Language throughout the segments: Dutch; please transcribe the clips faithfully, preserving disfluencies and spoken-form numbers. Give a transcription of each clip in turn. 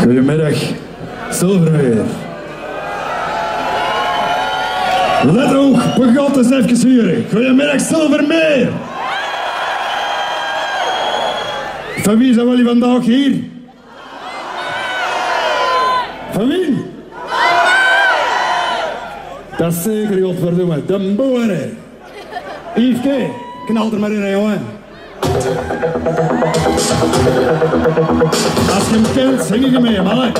Goedemiddag, Zilvermeer. Let ook, begot eens even hier. Goedemiddag, Zilvermeer. Van wie zijn jullie vandaag hier? Van wie? Dat is zeker, godverdomme, de boeren. Yves, knal er maar in, jongen. Als je hem kent, zing je mee, mannen.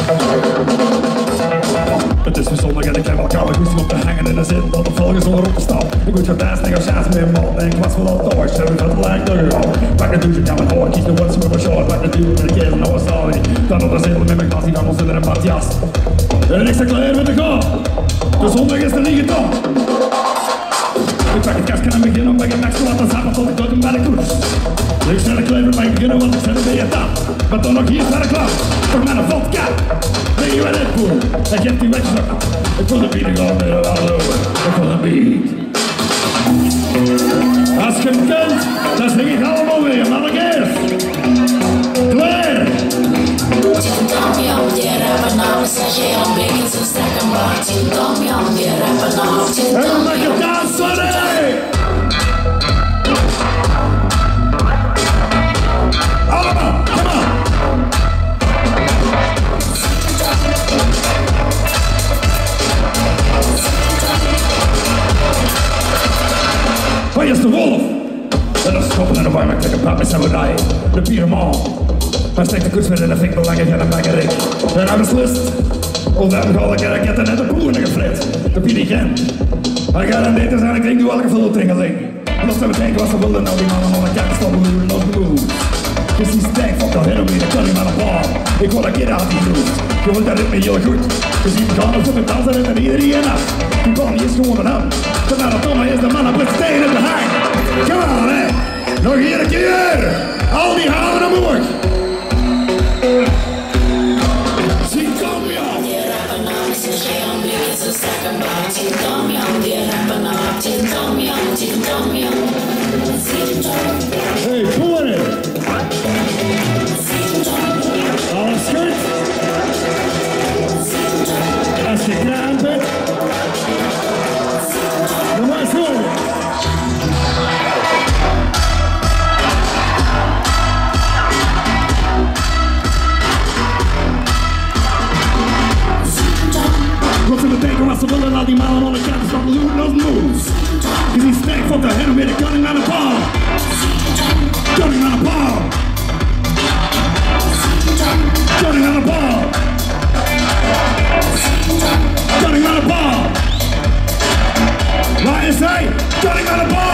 Het is weer zondag en ik heb wel koude goesting om te hangen in de zin dat de volgende zonder op te staan. Ik moet je best negociaties mee, man. En ik was wel al door, zeg ik van het lijkt nog wel. Pak een douche, ik ga mijn hoor, kies de words voor mijn short. Pak een duw met de kerel, nou was al niet. Dan op de zetel met mijn klas, die van ons in een Matthias. En ik sta klaar met de gaan. De zondag is er niet gedaan. Ik pak het kastje en begin om bij het nachts te laten zappen tot ik uit hem bij de koers. Ik snel een kleiner mag beginnen, want ik zet het bij je tand. Maar dan nog hier staat de klaar, voor mijn vodka. Ben je wel het voel, en geeft die wegzak. Ik wil de beat, ik ga weer hallo. Ik wil de beat. Als je hem kent, dan zing ik allemaal weer, maar ik eerst. Klaar! En dan mag je dansen, nee! Allemaal, kom on! Waar is de wolf? En dan schoppen en de warm, ik trek een paard met samurai. De pyromaan. Hij steekt de koets met in de fik, belangrijk en een bakkerik. En hij beslist. Of de goddelijke raketten en de boeren gefrit. De pirigent. Hij gaat aan dit zijn, ik denk doe elke veel tringeling. En als ze bedenken wat ze wilden, nou die mannen van de kant stoppen doen als de moe. Dus die stank van dat heroïne, dat kan niet maar een paar. Ik wil dat je dat niet doet. Je voelt dat ritme heel goed. Je ziet hem gaan op de dansen en dan iedereen af. Die bal is gewoon een hand. Terwijl de Thomas is de man op het steen in de hang. Come on, hè. Nog hier een keer. Al die halen omhoog. Zie, kom je aan. Hey, boeren. Alles goed? Als je klaar bent, dan maar zo. Wat ze bedenken wat ze willen, laat die mannen aan de kant van de loeren als moves. Je ziet sterk van de hen weer de koning aan de paal. Koning aan de paal. Koning aan de paal. Koning aan de paal. Waar is hij? Koning aan de paal.